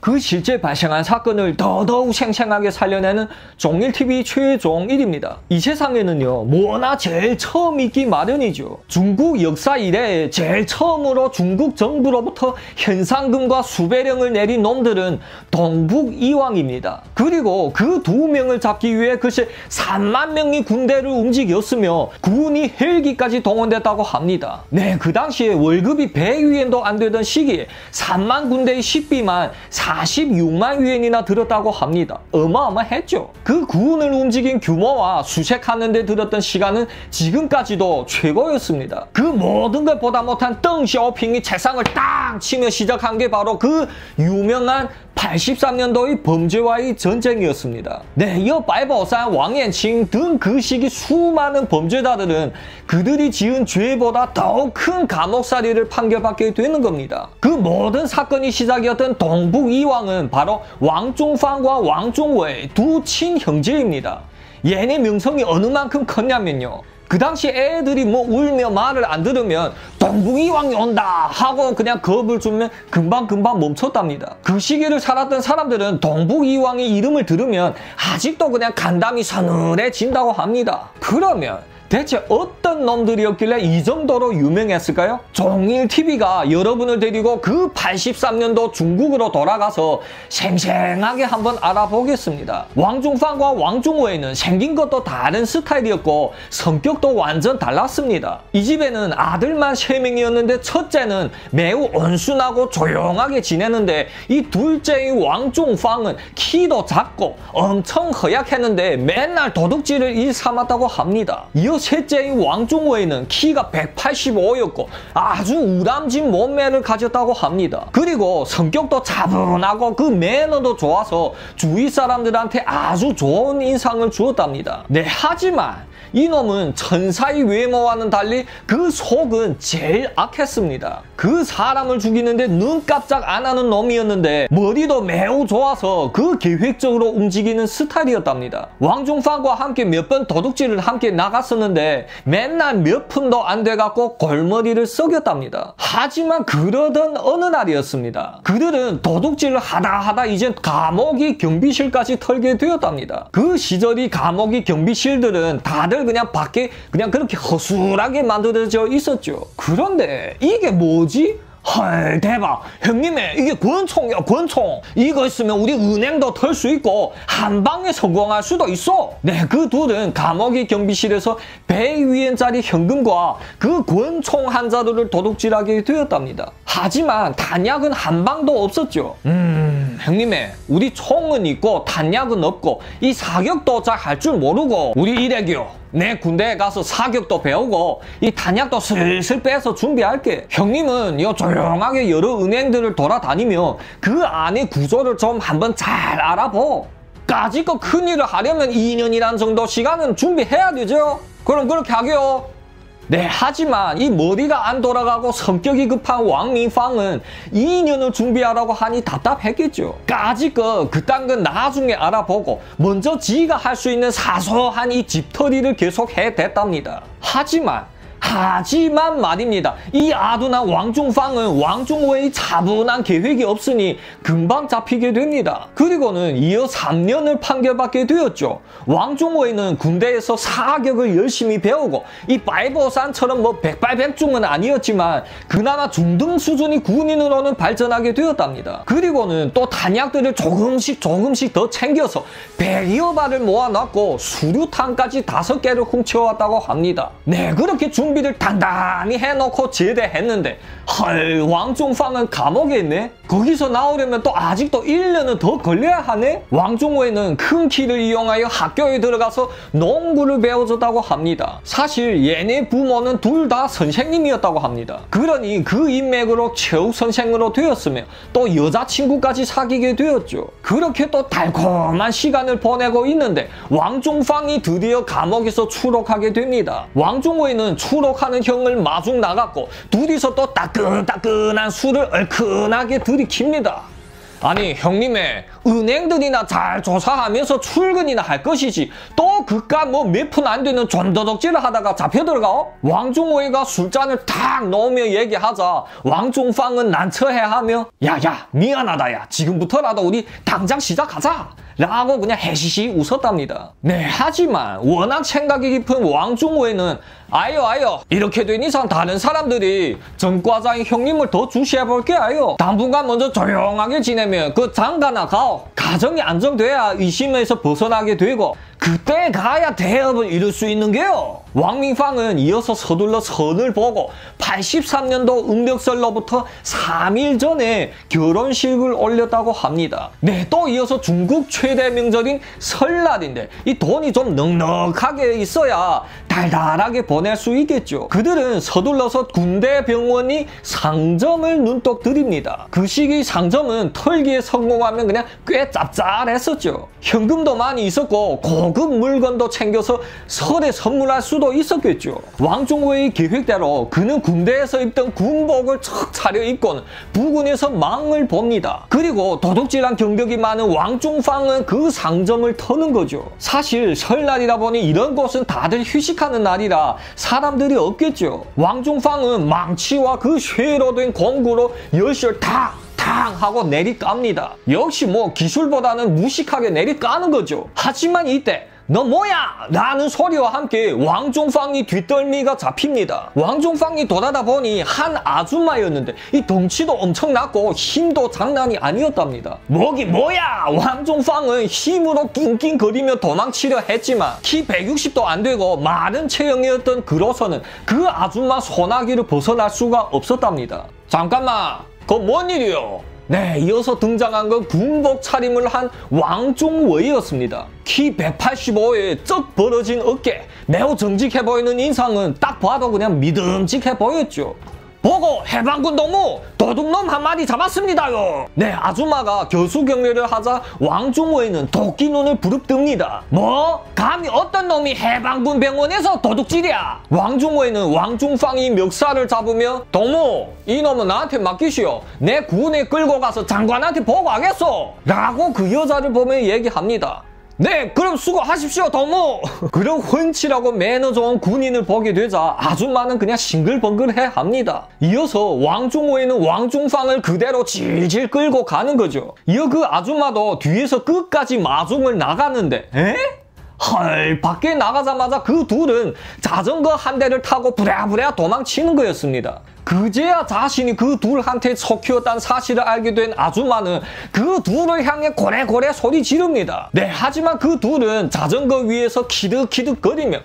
그 실제 발생한 사건을 더더욱 생생하게 살려내는 종일TV 최종 1위입니다. 이 세상에는요, 뭐나 제일 처음 있기 마련이죠. 중국 역사 이래에 제일 처음으로 중국 정부로부터 현상금과 수배령을 내린 놈들은 동북이왕입니다. 그리고 그 두 명을 잡기 위해 글쎄 3만 명이 군대를 움직였으며 군이 헬기까지 동원됐다고 합니다. 네, 그 당시에 월급이 100위엔도 안 되던 시기에 3만 군대의 식비만 46만 위엔이나 들었다고 합니다. 어마어마했죠. 그 군을 움직인 규모와 수색하는 데 들었던 시간은 지금까지도 최고였습니다. 그 모든 걸 보다 못한 덩 쇼핑이 책상을 딱 치며 시작한 게 바로 그 유명한 83년도의 범죄와의 전쟁이었습니다. 네, 이 바이버산, 왕延庆 등 그 시기 수많은 범죄자들은 그들이 지은 죄보다 더욱 큰 감옥살이를 판결받게 되는 겁니다. 그 모든 사건이 시작이었던 동북이왕은 바로 왕중팡과 왕중웨이 두 친형제입니다. 얘네 명성이 어느 만큼 컸냐면요, 그 당시 애들이 뭐 울며 말을 안 들으면 동북이왕이 온다 하고 그냥 겁을 주면 금방금방 멈췄답니다. 그 시기를 살았던 사람들은 동북이왕의 이름을 들으면 아직도 그냥 간담이 서늘해진다고 합니다. 그러면 대체 어떤 놈들이었길래 이 정도로 유명했을까요? 종일TV가 여러분을 데리고 그 83년도 중국으로 돌아가서 생생하게 한번 알아보겠습니다. 왕중팡과 왕중웨이는 생긴 것도 다른 스타일이었고 성격도 완전 달랐습니다. 이 집에는 아들만 3명이었는데 첫째는 매우 온순하고 조용하게 지내는데 이 둘째의 왕중팡은 키도 작고 엄청 허약했는데 맨날 도둑질을 일삼았다고 합니다. 이어 셋째인 왕중웨이는 키가 185였고 아주 우람진 몸매를 가졌다고 합니다. 그리고 성격도 차분하고 그 매너도 좋아서 주위 사람들한테 아주 좋은 인상을 주었답니다. 네, 하지만 이놈은 천사의 외모와는 달리 그 속은 제일 악했습니다. 그 사람을 죽이는데 눈 깜짝 안 하는 놈이었는데 머리도 매우 좋아서 그 계획적으로 움직이는 스타일이었답니다. 왕중팡과 함께 몇 번 도둑질을 함께 나갔었는데 맨날 몇 푼도 안 돼갖고 골머리를 썩였답니다. 하지만 그러던 어느 날이었습니다. 그들은 도둑질을 하다 이젠 감옥이 경비실까지 털게 되었답니다. 그 시절이 감옥이 경비실들은 다들 그냥 밖에 그냥 그렇게 허술하게 만들어져 있었죠. 그런데 이게 뭐지? 헐, 대박. 형님의 이게 권총이야, 권총. 이거 있으면 우리 은행도 털 수 있고 한 방에 성공할 수도 있어. 네, 그 둘은 감옥의 경비실에서 100위엔짜리 현금과 그 권총 한 자루를 도둑질하게 되었답니다. 하지만 탄약은 한 방도 없었죠. 형님의 우리 총은 있고 탄약은 없고 이 사격도 잘 할 줄 모르고 우리 이래교 내 군대에 가서 사격도 배우고 이 탄약도 슬슬 빼서 준비할게. 형님은 요 조용하게 여러 은행들을 돌아다니며 그 안의 구조를 좀 한번 잘 알아보. 까짓거 큰일을 하려면 2년이란 정도 시간은 준비해야 되죠. 그럼 그렇게 하게요. 네, 하지만 이 머리가 안 돌아가고 성격이 급한 왕민팡은 2년을 준비하라고 하니 답답했겠죠. 까짓거 그딴 건 나중에 알아보고 먼저 지가 할 수 있는 사소한 이 집털이를 계속 해댔답니다. 하지만 말입니다. 이 아둔한 왕중팡은 왕중웨이 차분한 계획이 없으니 금방 잡히게 됩니다. 그리고는 이어 3년을 판결받게 되었죠. 왕중웨이는 군대에서 사격을 열심히 배우고 이 바이버산처럼 뭐 백발백중은 아니었지만 그나마 중등 수준의 군인으로는 발전하게 되었답니다. 그리고는 또 탄약들을 조금씩 더 챙겨서 100여 발을 모아놨고 수류탄까지 5개를 훔쳐왔다고 합니다. 네, 그렇게 준비를 단단히 해놓고 제대했는데 헐, 왕중팡은 감옥에 있네? 거기서 나오려면 또 아직도 1년은 더 걸려야 하네? 왕중웨이는 큰 키를 이용하여 학교에 들어가서 농구를 배워줬다고 합니다. 사실 얘네 부모는 둘 다 선생님이었다고 합니다. 그러니 그 인맥으로 체육 선생으로 되었으며 또 여자친구까지 사귀게 되었죠. 그렇게 또 달콤한 시간을 보내고 있는데 왕중팡이 드디어 감옥에서 추록하게 됩니다. 왕중웨이는 추록하는 형을 마중 나갔고 둘이서 또 따끈따끈한 술을 얼큰하게 들이킵니다. 아니 형님의 은행들이나 잘 조사하면서 출근이나 할 것이지 또 그깟 뭐 몇 푼 안 되는 존더덕질을 하다가 잡혀들어가? 왕종호이가 술잔을 탁 넣으며 얘기하자 왕종팡은 난처해 하며 야야 미안하다 야 지금부터라도 우리 당장 시작하자 라고 그냥 해시시 웃었답니다. 네, 하지만 워낙 생각이 깊은 왕종호에는 아유 이렇게 된 이상 다른 사람들이 전 과장이 형님을 더 주시해볼게 아요. 당분간 먼저 조용하게 지내면 그 장가나 가오. 가정이 안정돼야 의심에서 벗어나게 되고 그때 가야 대업을 이룰 수 있는 게요. 왕민팡은 이어서 서둘러 선을 보고 83년도 음력설로부터 3일 전에 결혼식을 올렸다고 합니다. 네, 또 이어서 중국 최대 명절인 설날인데 이 돈이 좀 넉넉하게 있어야 달달하게 보낼 수 있겠죠. 그들은 서둘러서 군대 병원이 상점을 눈독 들입니다. 그 시기 상점은 털기에 성공하면 그냥 꽤 짭짤했었죠. 현금도 많이 있었고 고급 물건도 챙겨서 설에 선물할 수도 있었겠죠. 왕종호의 계획대로 그는 군대에서 입던 군복을 척 차려입고는 부근에서 망을 봅니다. 그리고 도둑질한 경력이 많은 왕종팡은 그 상점을 터는 거죠. 사실 설날이다 보니 이런 곳은 다들 휴식하는 날이라 사람들이 없겠죠. 왕종팡은 망치와 그 쇠로 된 공구로 열쇠를 탁 하고 내리깝니다. 역시 뭐 기술보다는 무식하게 내리까는 거죠. 하지만 이때 너 뭐야? 라는 소리와 함께 왕종팡이 뒷덜미가 잡힙니다. 왕종팡이 돌아다 보니 한 아줌마였는데 이 덩치도 엄청났고 힘도 장난이 아니었답니다. 뭐기 뭐야? 왕종팡은 힘으로 낑낑거리며 도망치려 했지만 키 160도 안 되고 마른 체형이었던 그로서는 그 아줌마 소나기를 벗어날 수가 없었답니다. 잠깐만, 그거 뭔 일이요? 네, 이어서 등장한 건 군복 차림을 한 왕종웨이였습니다. 키 185에 쩍 벌어진 어깨, 매우 정직해 보이는 인상은 딱 봐도 그냥 믿음직해 보였죠. 보고 해방군 동무 도둑놈 한 마리 잡았습니다요. 네, 아줌마가 교수경례를 하자 왕종호에는 도끼 눈을 부릅뜹니다. 뭐? 감히 어떤 놈이 해방군 병원에서 도둑질이야? 왕종호에는 왕종팡이 멱살을 잡으며 동무 이 놈은 나한테 맡기시오. 내 군에 끌고 가서 장관한테 보고하겠소. 라고 그 여자를 보며 얘기합니다. 네, 그럼 수고하십시오, 동무. 그런 훤칠하고 매너 좋은 군인을 보게 되자 아줌마는 그냥 싱글벙글해 합니다. 이어서 왕종호에는 왕종팡을 그대로 질질 끌고 가는 거죠. 이어 그 아줌마도 뒤에서 끝까지 마중을 나가는데 에? 헐, 밖에 나가자마자 그 둘은 자전거 한 대를 타고 부랴부랴 도망치는 거였습니다. 그제야 자신이 그 둘한테 속히었다는 사실을 알게 된 아줌마는 그 둘을 향해 고래고래 소리 지릅니다. 네, 하지만 그 둘은 자전거 위에서 키득키득거리며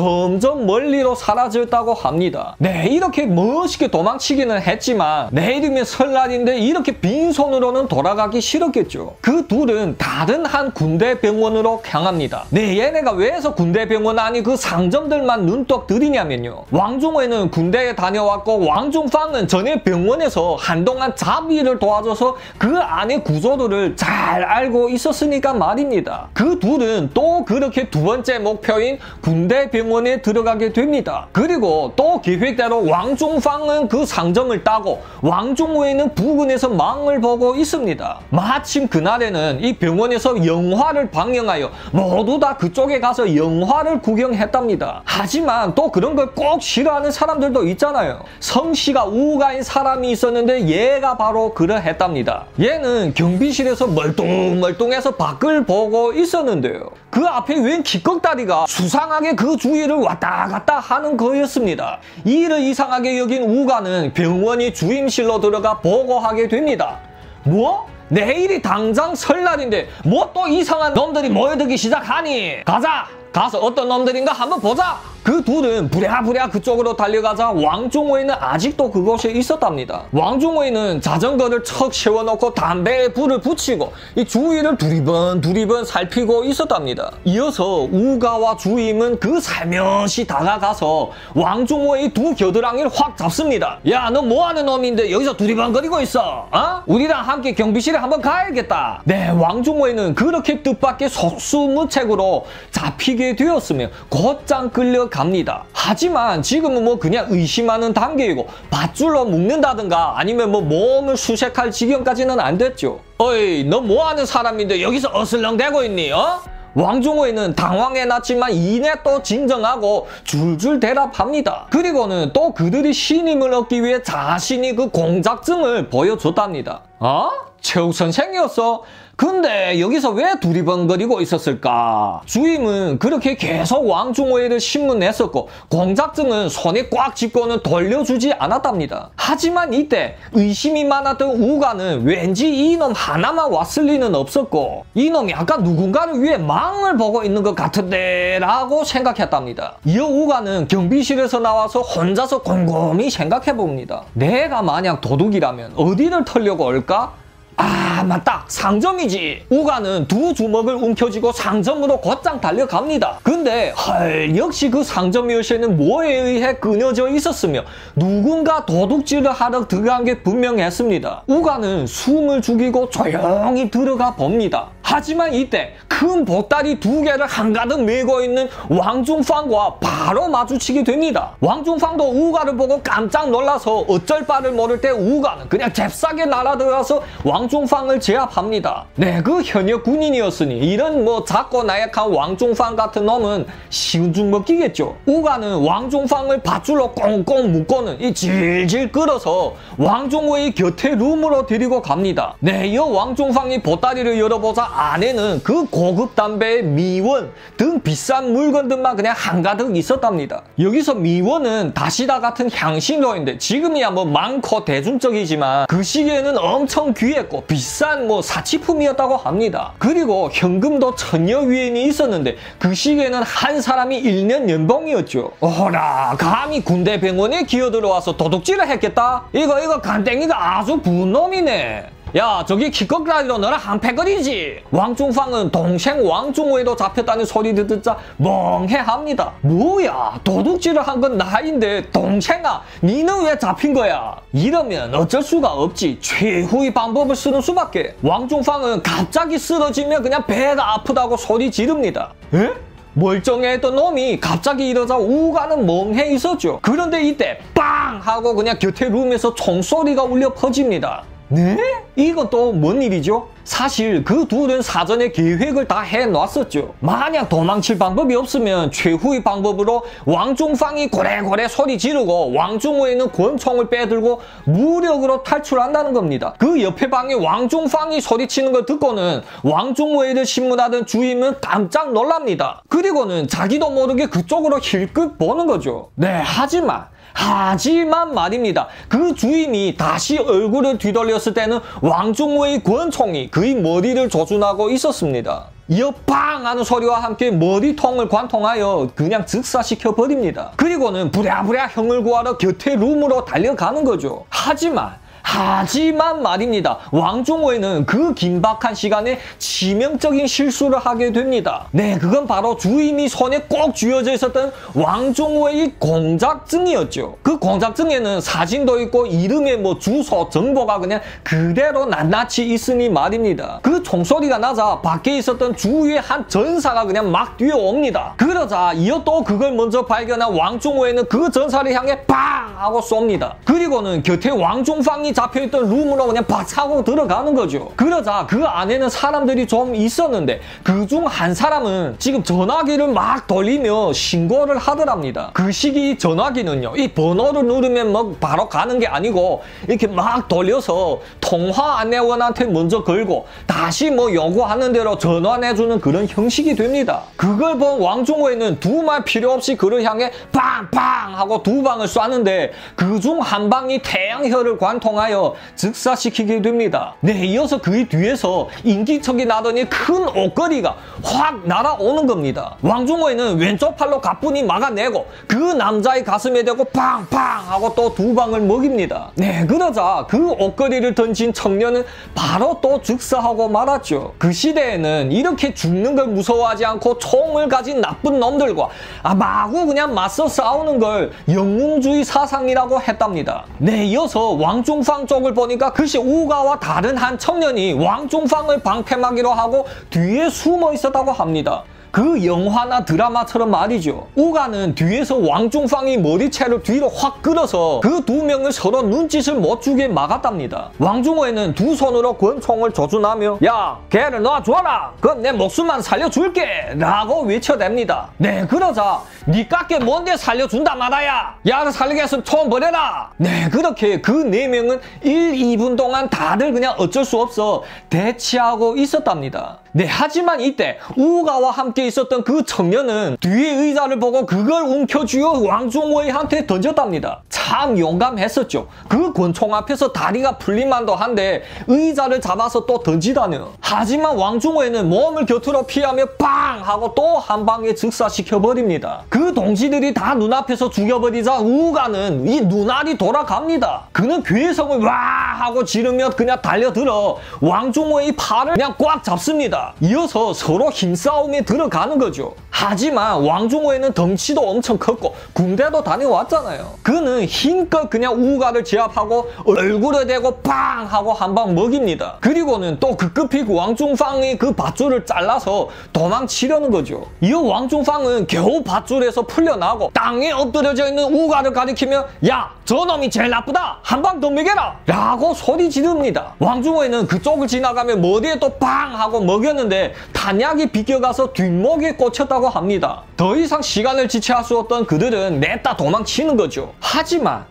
점점 멀리로 사라졌다고 합니다. 네, 이렇게 멋있게 도망치기는 했지만 내일이면 설날인데 이렇게 빈손으로는 돌아가기 싫었겠죠. 그 둘은 다른 한 군대 병원으로 향합니다. 네, 얘네가 왜서 군대 병원 아니 그 상점들만 눈독 들이냐면요. 왕종호에는 군대에 다녀왔고 왕종팡은 전에 병원에서 한동안 자비를 도와줘서 그 안의 구조들을 잘 알고 있었으니까 말입니다. 그 둘은 또 그렇게 두 번째 목표인 군대 병원에 들어가게 됩니다. 그리고 또 계획대로 왕종팡은 그 상점을 따고 왕종호에는 부근에서 망을 보고 있습니다. 마침 그날에는 이 병원에서 영화를 방영하여 모두 다 그쪽에 가서 영화를 구경했답니다. 하지만 또 그런 걸 꼭 싫어하는 사람들도 있잖아요. 성씨가 우가인 사람이 있었는데 얘가 바로 그러했답니다. 얘는 경비실에서 멀뚱멀뚱해서 밖을 보고 있었는데요. 그 앞에 웬 기꺽다리가 수상하게 그 주위를 왔다 갔다 하는 거였습니다. 이를 이상하게 여긴 우가는 병원이 주임실로 들어가 보고하게 됩니다. 뭐? 내일이 당장 설날인데 뭐 또 이상한 놈들이 모여들기 시작하니? 가자! 가서 어떤 놈들인가 한번 보자! 그 둘은 부랴부랴 그쪽으로 달려가자 왕종호에는 아직도 그곳에 있었답니다. 왕종호에는 자전거를 척 세워놓고 담배에 불을 붙이고 이 주위를 두리번 살피고 있었답니다. 이어서 우가와 주임은 그 살며시 다가가서 왕종호의 두 겨드랑이를 확 잡습니다. 야, 너 뭐하는 놈인데 여기서 두리번거리고 있어? 어? 우리랑 함께 경비실에 한번 가야겠다. 네, 왕종호에는 그렇게 뜻밖의 속수무책으로 잡히게 되었으며 곧장 끌려 달려갑니다. 하지만 지금은 뭐 그냥 의심하는 단계이고 밧줄로 묶는다든가 아니면 뭐 몸을 수색할 지경까지는 안 됐죠. 어이, 너 뭐하는 사람인데 여기서 어슬렁대고 있니? 어? 왕중호에는 당황해놨지만 이내 또 진정하고 줄줄 대답합니다. 그리고는 또 그들이 신임을 얻기 위해 자신이 그 공작증을 보여줬답니다. 어? 최욱 선생이었어? 근데 여기서 왜 두리번거리고 있었을까? 주임은 그렇게 계속 왕중호에를 신문했었고 공작증은 손에 꽉 쥐고는 돌려주지 않았답니다. 하지만 이때 의심이 많았던 우가는 왠지 이놈 하나만 왔을 리는 없었고 이놈이 아까 누군가를 위해 망을 보고 있는 것 같은데 라고 생각했답니다. 이어 우가는 경비실에서 나와서 혼자서 곰곰이 생각해봅니다. 내가 만약 도둑이라면 어디를 털려고 올까? 아, 맞다. 상점이지. 우가는 두 주먹을 움켜쥐고 상점으로 곧장 달려갑니다. 근데 헐, 역시 그 상점 열쇠는 뭐에 의해 끊어져 있었으며 누군가 도둑질을 하러 들어간 게 분명했습니다. 우가는 숨을 죽이고 조용히 들어가 봅니다. 하지만 이때 큰 보따리 두 개를 한가득 메고 있는 왕중팡과 바로 마주치게 됩니다. 왕중팡도 우가를 보고 깜짝 놀라서 어쩔 바를 모를 때 우가는 그냥 잽싸게 날아들어서 왕중팡을 제압합니다. 네, 그 현역 군인이었으니 이런 뭐 작고 나약한 왕중팡 같은 놈은 쉬운 죽 먹기겠죠. 우가는 왕중팡을 밧줄로 꽁꽁 묶고는 이 질질 끌어서 왕중호의 곁에 룸으로 데리고 갑니다. 네, 이 왕중팡이 보따리를 열어보자 안에는 그 고급 담배의 미원 등 비싼 물건들만 그냥 한가득 있었답니다. 여기서 미원은 다시다 같은 향신료인데 지금이야 뭐 많고 대중적이지만 그 시기에는 엄청 귀했고 비싼 뭐 사치품이었다고 합니다. 그리고 현금도 1000여 위엔이 있었는데 그 시기에는 한 사람이 1년 연봉이었죠. 어라, 감히 군대 병원에 기어들어와서 도둑질을 했겠다? 이거 간땡이가 아주 분놈이네. 야, 저기 키껏라디로 너랑 한패거리지. 왕중팡은 동생 왕중호에도 잡혔다는 소리 듣자 멍해합니다. 뭐야, 도둑질을 한 건 나인데 동생아, 니는 왜 잡힌 거야? 이러면 어쩔 수가 없지. 최후의 방법을 쓰는 수밖에. 왕중팡은 갑자기 쓰러지면 그냥 배가 아프다고 소리 지릅니다. 에? 멀쩡했던 놈이 갑자기 이러자 우가는 멍해 있었죠. 그런데 이때 빵 하고 그냥 곁에 룸에서 총소리가 울려 퍼집니다. 네? 이건 또 뭔 일이죠? 사실 그 둘은 사전에 계획을 다 해놨었죠. 만약 도망칠 방법이 없으면 최후의 방법으로 왕중팡이 고래고래 소리 지르고 왕중호에는 권총을 빼들고 무력으로 탈출한다는 겁니다. 그 옆에 방에 왕중팡이 소리치는 걸 듣고는 왕중호에를 신문하던 주임은 깜짝 놀랍니다. 그리고는 자기도 모르게 그쪽으로 힐끗 보는 거죠. 네, 하지만 말입니다. 그 주임이 다시 얼굴을 뒤돌렸을 때는 왕중호의 권총이 그의 머리를 조준하고 있었습니다. 이어 팡 하는 소리와 함께 머리통을 관통하여 그냥 즉사시켜버립니다. 그리고는 부랴부랴 형을 구하러 곁에 룸으로 달려가는 거죠. 하지만 말입니다. 왕중호에는 그 긴박한 시간에 치명적인 실수를 하게 됩니다. 네, 그건 바로 주임이 손에 꼭 쥐어져 있었던 왕중호의 공작증이었죠. 그 공작증에는 사진도 있고 이름의 뭐 주소, 정보가 그냥 그대로 낱낱이 있으니 말입니다. 그 총소리가 나자 밖에 있었던 주위의 한 전사가 그냥 막 뛰어옵니다. 그러자 이어 또 그걸 먼저 발견한 왕중호에는 그 전사를 향해 팡 하고 쏩니다. 그리고는 곁에 왕중팡이 잡혀있던 룸으로 그냥 박차고 들어가는 거죠. 그러자 그 안에는 사람들이 좀 있었는데 그중 한 사람은 지금 전화기를 막 돌리며 신고를 하더랍니다. 그 시기 전화기는요, 이 번호를 누르면 뭐 바로 가는 게 아니고 이렇게 막 돌려서 통화 안내원한테 먼저 걸고 다시 뭐 요구하는 대로 전화내주는 그런 형식이 됩니다. 그걸 본 왕중호에는 두 말 필요 없이 그를 향해 팡팡 하고 두 방을 쐈는데 그중 한 방이 태양혈을 관통하여 즉사시키게 됩니다. 네, 이어서 그의 뒤에서 인기척이 나더니 큰 옷걸이가 확 날아오는 겁니다. 왕중호에는 왼쪽 팔로 가뿐히 막아내고 그 남자의 가슴에 대고 팡팡 하고 또 두 방을 먹입니다. 네, 그러자 그 옷걸이를 던진 청년은 바로 또 즉사하고 말았죠. 그 시대에는 이렇게 죽는 걸 무서워하지 않고 총을 가진 나쁜 놈들과 마구 그냥 맞서 싸우는 걸 영웅주의 사상이라고 했답니다. 네, 이어서 왕중팡 쪽을 보니까 글쎄 우가와 다른 한 청년이 왕중팡을 방패막이로 하고 뒤에 숨어 있었다고 합니다. 그 영화나 드라마처럼 말이죠. 우가는 뒤에서 왕중팡이 머리채를 뒤로 확 끌어서 그 두 명을 서로 눈짓을 못 주게 막았답니다. 왕중호에는 두 손으로 권총을 조준하며 야, 걔를 놔줘라. 그럼 내 목숨만 살려줄게. 라고 외쳐댑니다. 네, 그러자 니깎게 뭔데 살려준다 말아야. 야를 살리겠으면 총 버려라. 네, 그렇게 그 네 명은 1, 2분 동안 다들 그냥 어쩔 수 없어 대치하고 있었답니다. 네, 하지만 이때 우가와 함께 있었던 그 청년은 뒤에 의자를 보고 그걸 움켜쥐어 왕중호이한테 던졌답니다. 참 용감했었죠. 그 권총 앞에서 다리가 풀릴만도 한데 의자를 잡아서 또 던지다네요. 하지만 왕중호에는 몸을 곁으로 피하며 빵! 하고 또 한 방에 즉사시켜버립니다. 그 동지들이 다 눈앞에서 죽여버리자 우가는 이 눈알이 돌아갑니다. 그는 괴성을 와! 하고 지르며 그냥 달려들어 왕중호의 팔을 그냥 꽉 잡습니다. 이어서 서로 힘싸움에 들어가는 거죠. 하지만 왕중호에는 덩치도 엄청 컸고 군대도 다녀왔잖아요. 그는 힘껏 그냥 우가를 제압하고 얼굴에 대고 빵! 하고 한 방 먹입니다. 그리고는 또 급급히 왕중팡의 그 밧줄을 잘라서 도망치려는 거죠. 이어 왕중팡은 겨우 밧줄에서 풀려나고 땅에 엎드려져 있는 우가를 가리키며 야, 저놈이 제일 나쁘다. 한 방 더 먹여라. 라고 소리 지릅니다. 왕중호에는 그쪽을 지나가며 머리에 또 빵! 하고 먹였는데 탄약이 비껴가서 뒷목에 꽂혔다고 합니다. 더 이상 시간을 지체할 수 없던 그들은 냈다 도망치는 거죠. 하지만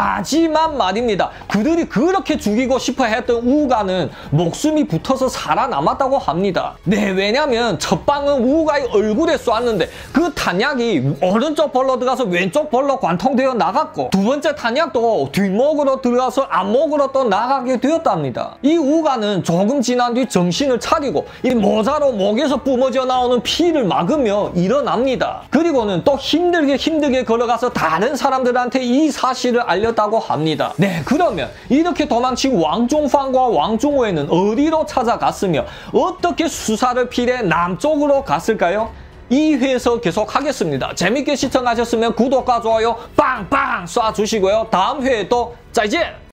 말입니다. 그들이 그렇게 죽이고 싶어 했던 우가는 목숨이 붙어서 살아남았다고 합니다. 네, 왜냐면 첫 방은 우가의 얼굴에 쏘았는데 그 탄약이 오른쪽 볼로 들어가서 왼쪽 볼로 관통되어 나갔고 두 번째 탄약도 뒷목으로 들어가서 앞목으로 또 나가게 되었답니다. 이 우가는 조금 지난 뒤 정신을 차리고 이 모자로 목에서 뿜어져 나오는 피를 막으며 일어납니다. 그리고는 또 힘들게 걸어가서 다른 사람들한테 이 사실을 알렸다고 합니다. 네, 그러면 이렇게 도망친 왕중팡과 왕중호에는 어디로 찾아갔으며 어떻게 수사를 필해 남쪽으로 갔을까요? 2회에서 계속 하겠습니다. 재밌게 시청하셨으면 구독과 좋아요 빵빵 쏴주시고요. 다음 회에 또 짜이젠!